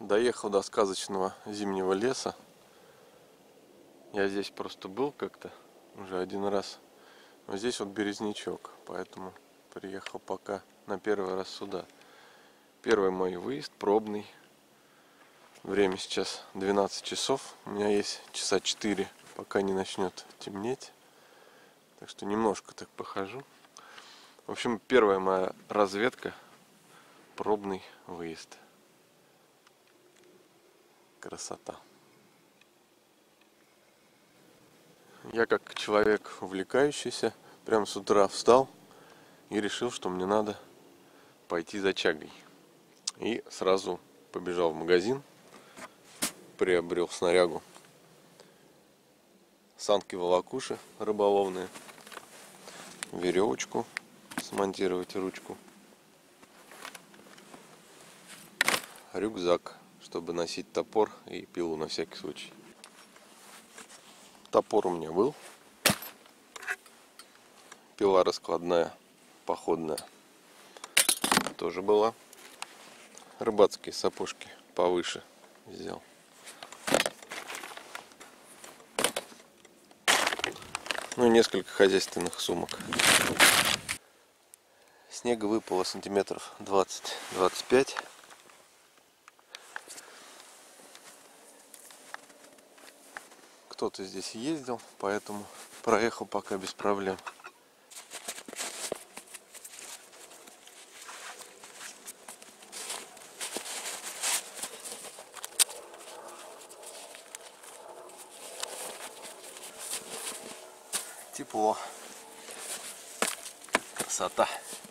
Доехал до сказочного зимнего леса. Я здесь просто был как-то уже один раз. Но здесь вот березнячок, поэтому приехал пока на первый раз сюда. Первый мой выезд, пробный. Время сейчас 12 часов. У меня есть часа 4, пока не начнет темнеть. Так что немножко так похожу. В общем, первая моя разведка. Пробный выезд. Красота. Я как человек увлекающийся, прям с утра встал и решил, что мне надо пойти за чагой. И сразу побежал в магазин, приобрел снарягу, санки-волокуши рыболовные, веревочку, смонтировать ручку, рюкзак, чтобы носить топор и пилу на всякий случай. Топор у меня был, пила раскладная, походная тоже была. Рыбацкие сапожки повыше взял. Ну и несколько хозяйственных сумок. Снега выпало сантиметров 20-25. Кто-то здесь ездил, поэтому проехал пока без проблем. Тепло. Красота.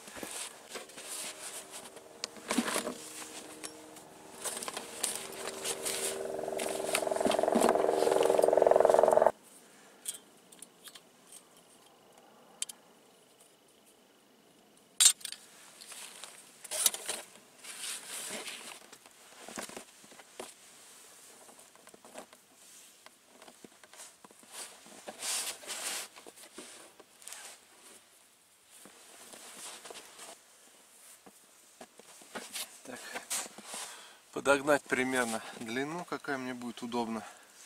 Так, подогнать примерно длину, какая мне будет удобна.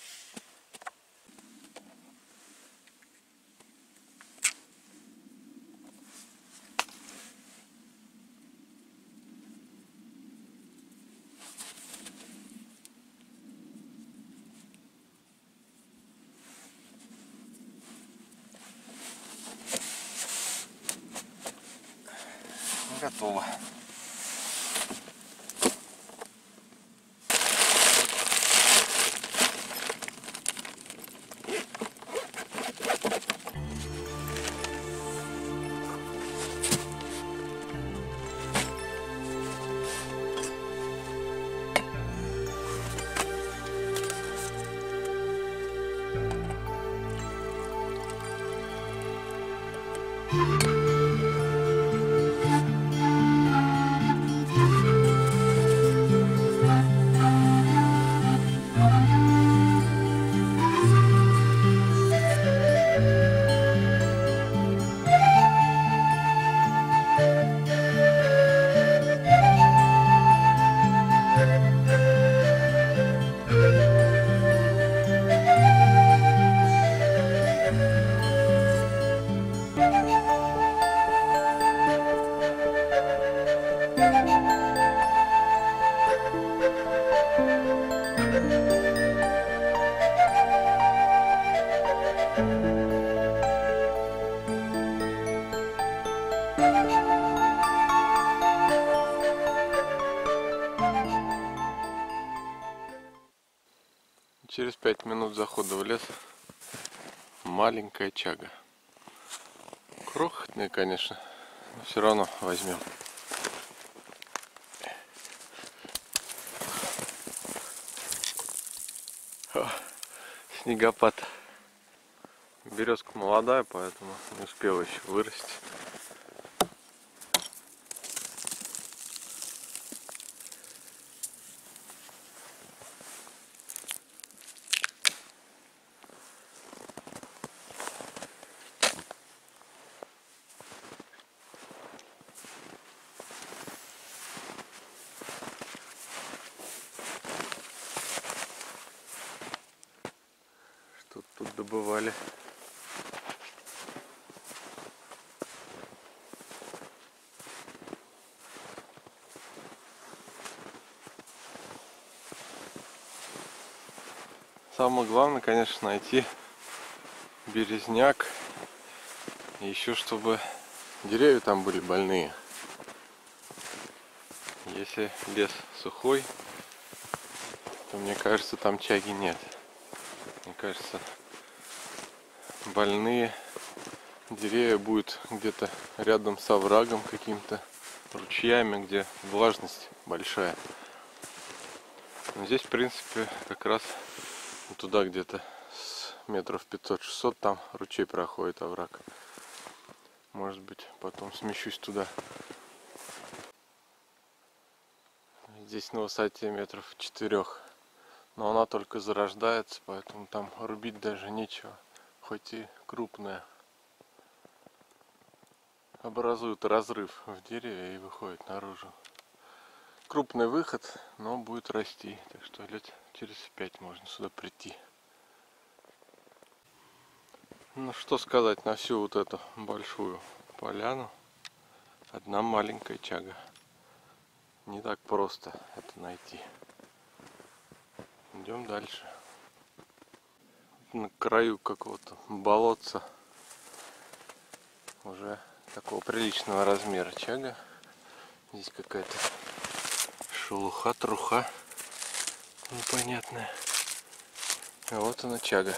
Готово. Через 5 минут захода в лес маленькая чага. Крохотная, конечно, но все равно возьмем. О, снегопад. Березка молодая, поэтому не успела еще вырасти. добывали. Самое главное, конечно, найти березняк. И еще чтобы деревья там были больные. Если лес сухой, то мне кажется, там чаги нет. Мне кажется, больные деревья будут где-то рядом с оврагом каким-то, ручьями, где влажность большая. Но здесь, в принципе, как раз туда где-то с метров 500-600 там ручей проходит, овраг. Может быть, потом смещусь туда. Здесь на высоте метров 4. Но она только зарождается, поэтому там рубить даже нечего. Хоть и крупная. Образует разрыв в дереве и выходит наружу. Крупный выход, но будет расти. Так что лет через 5 можно сюда прийти. Ну что сказать на всю вот эту большую поляну. Одна маленькая чага. Не так просто это найти. Идем дальше. На краю какого-то болотца. Уже такого приличного размера чага. Здесь какая-то шелуха, труха непонятная. А вот она чага.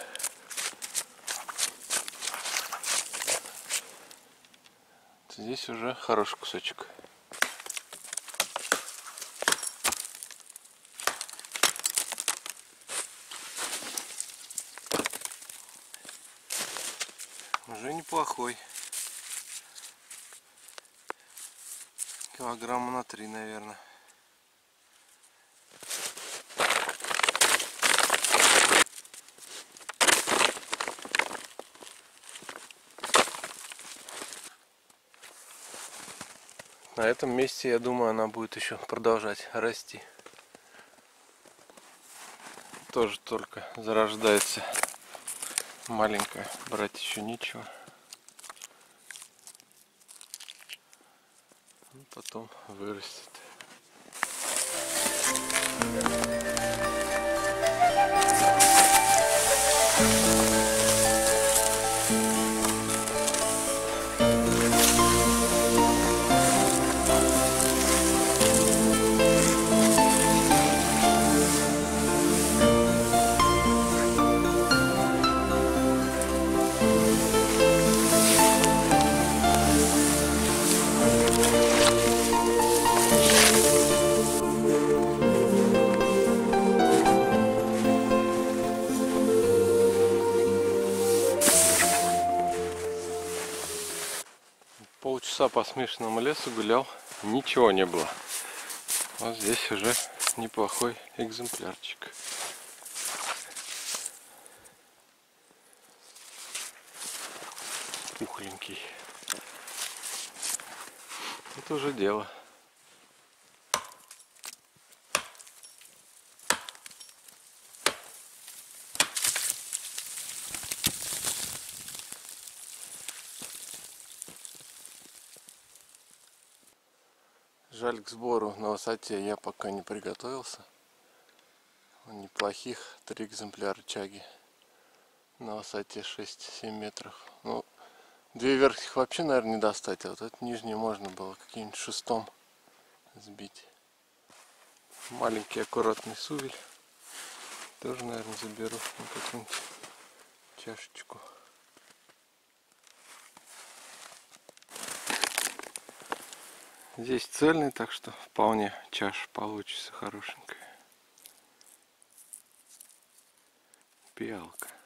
Здесь уже хороший кусочек. Уже неплохой. Килограмма на 3, наверное. На этом месте, я думаю, она будет еще продолжать расти. Тоже только зарождается. Маленькая, брать еще нечего. Потом вырастет. Полчаса по смешанному лесу гулял, ничего не было. Вот здесь уже неплохой экземплярчик. Пухленький. Это уже дело. Жаль, к сбору на высоте я пока не приготовился. Неплохих 3 экземпляра чаги на высоте 6-7 метров. Ну, 2 верхних вообще, наверное, не достать, а вот эту нижнюю можно было каким-нибудь шестом сбить. Маленький аккуратный сувель тоже, наверное, заберу на какую-нибудь чашечку. Здесь цельный, так что вполне чаша получится хорошенькая. Пиалка.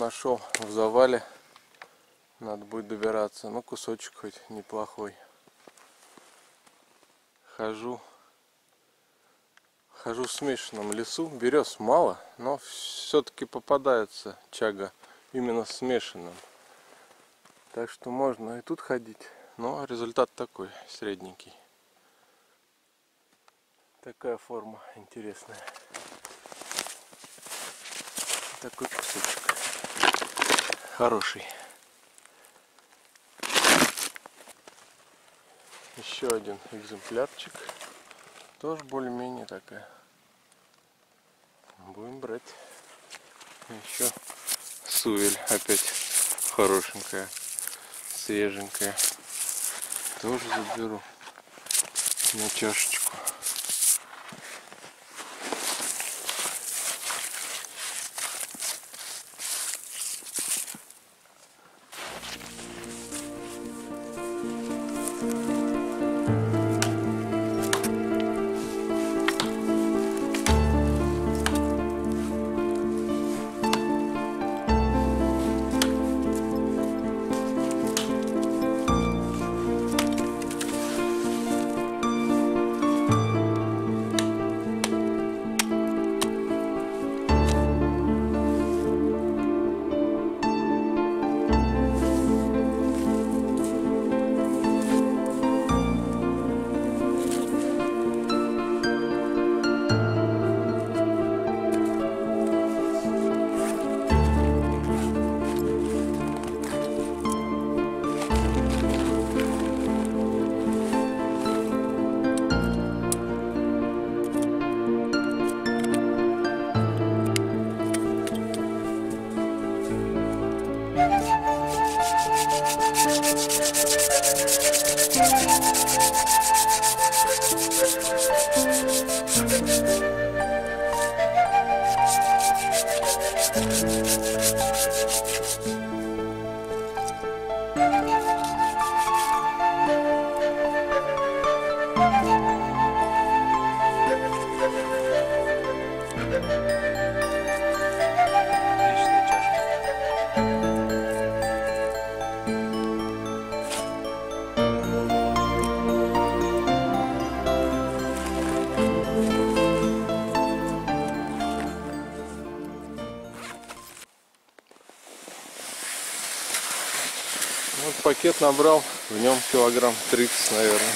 нашел в завале. Надо будет добираться. Ну, кусочек хоть неплохой. Хожу в смешанном лесу. Берез мало, но все-таки попадается чага именно смешанным. Так что можно и тут ходить. Но результат такой, средненький. Такая форма интересная. Такой кусочек. Хороший. Еще один экземплярчик. Тоже более-менее такая. Будем брать. Еще сувель опять хорошенькая, свеженькая. Тоже заберу на чашечку. Вот пакет набрал, в нем килограмм 30, наверное.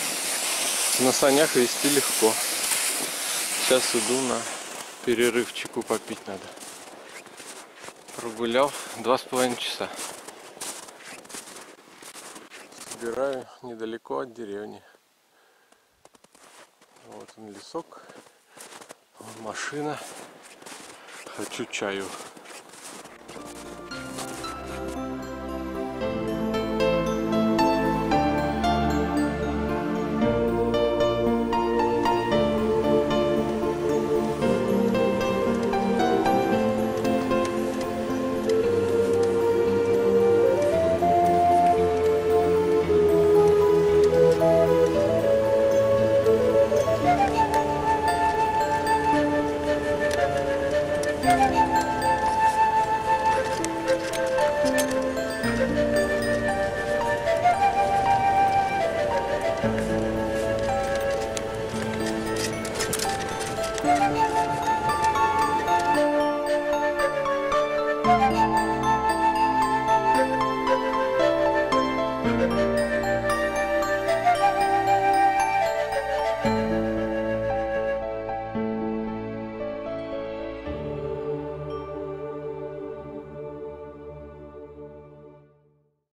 На санях везти легко. Сейчас иду на перерывчику, попить надо. Прогулял 2,5 часа. Собираю недалеко от деревни. Вот он лесок, вон машина. Хочу чаю.